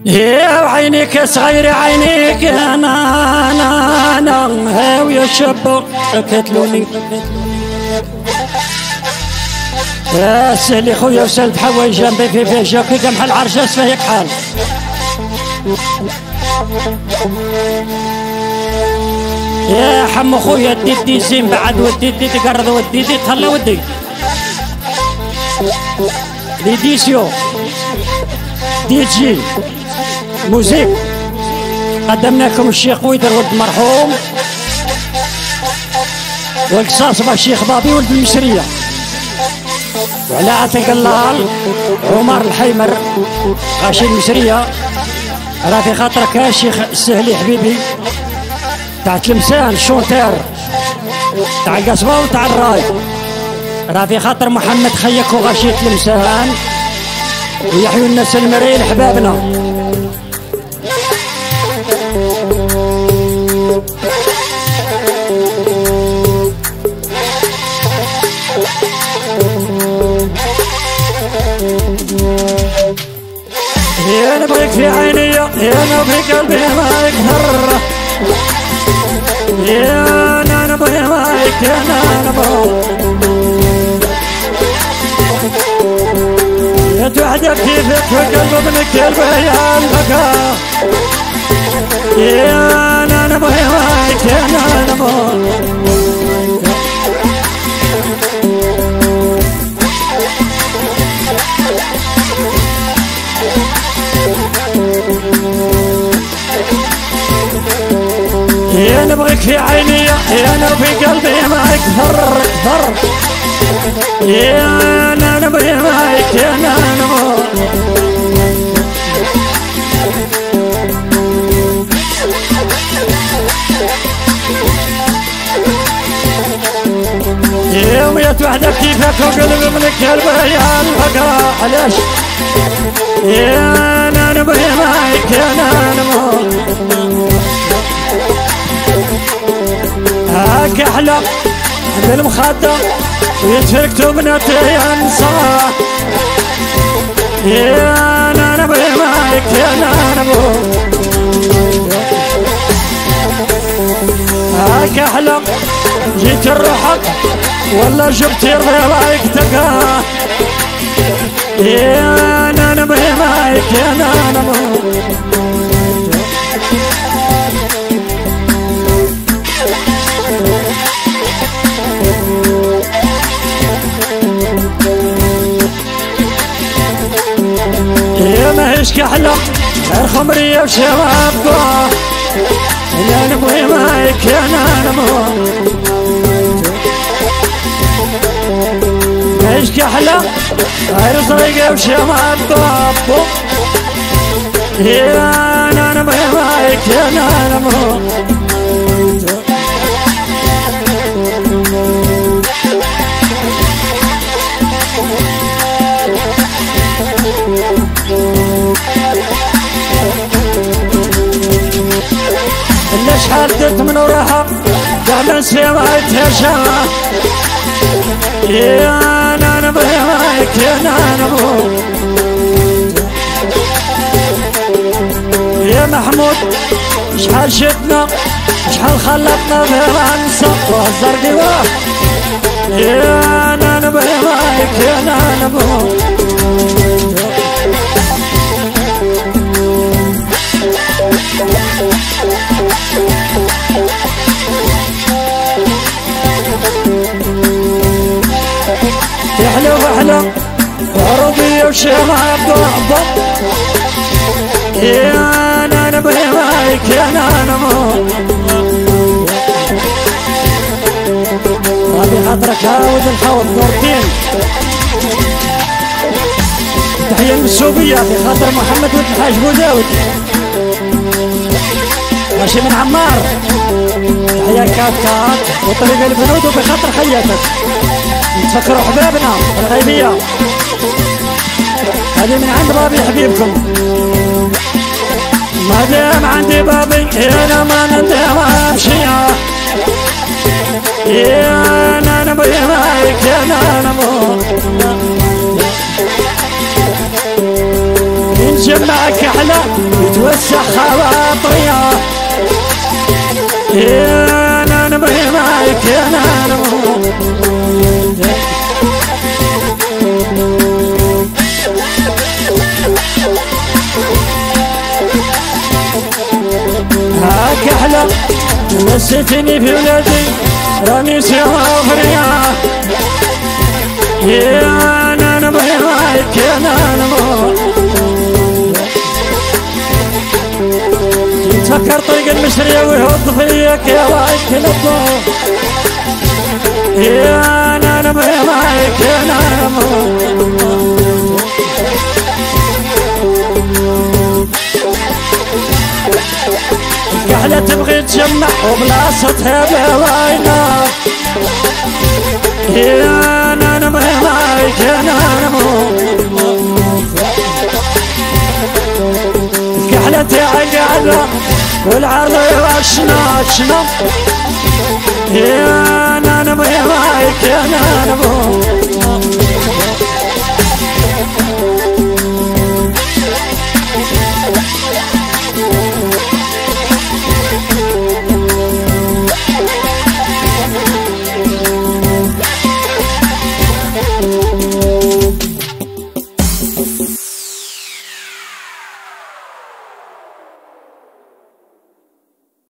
يا عينيك صغير عينيك انا هاوي الشب قتلوني يا سهلي خويا وسلد حواي جنبي في جاكي قمح العرجاس فهيك حال يا حمو خويا ديدي زين بعد وديدي تقرض وديدي تهلا ودي ديديسيو دي جي موزيك قدمناكم الشيخ ويدر ولد مرحوم والقصاص مع الشيخ بابي ولد المسرية وعلى عتق اللال عمر الحيمر غاشي المسرية راه في خاطرك يا شيخ السهلي حبيبي تاع تلمسان شونتير تاع القصبة وتاع الراي راه في خاطر محمد خيك وغاشي تلمسان ويحيوا الناس المريل حبابنا يا نبغيك في عيني يا نبغي قلبي ما يكثر يا انا نبغي ما يكثر انا نبغي يا توحدك كيفك في قلب ابنك يا البكاء يا انا نبغي ما يكثر انا نبغي يا نبغيك في عيني يا نبغي قلبي ما يكثر يا انا نبغي ما يكثر انا نبغي يوم وحدك كيفك وقلب منك قلبي يا البقاء علاش يا انا نبغي ما يكثر انا نبغي هاك احلى عند المخدة ويتفرقتوا بناتي ينصى يا انا نبغي ما يكفي انا نبغي هاك احلى جيت الروحك ولا جبت رضيك تلقاه يا انا نبغي ما يكفي انا نبغي يا ماهيش كحلة الخمرية وشباب انا نبغي مايك انا نبغي ماهيش كحلة غير صريقة وشباب يا انا نبغي مايك انا نبغي اللي شحال درت من وراها قاعد نسير عيتها يا انا نبغي مايك انا نبغي يا محمود شحال شدنا شحال خلطنا في العنصة والزرقاء يا انا نبغي مايك انا نبغي يحلو وحلو وعربية وشمعة ضعضع يا انا نبغي مايك انا نبغي ربي خاطرك هاود الحوض دورتين تحية المسوبية في خاطر محمد ولد الحاج بوداود ماشي من عمار تحية كات وطريق البنود وبخاطر خياتك نتفكروا حبابنا الغيبية هذه من عند بابي حبيبكم ما دام عندي بابي انا ما ندم امشي يا انا نبغي مايك انا نبغي تجمع كحلة يتوسع خواطريا يا انا نبغي معاك يا انا هاك احلى نسيتني في ولادي راني سوا فريا يا انا نبغي معاك يا انا تفكر طريق المشرية ويهض فيك يا رايك الضوء يا انا نبغي معاك يا انا الكحلة تبغي تجمع وبلاصتها بهواينا يا انا نبغي معاك يا انا الكحلة تاعي قاعدة والعرض يوشنا يا انا نبغي معاك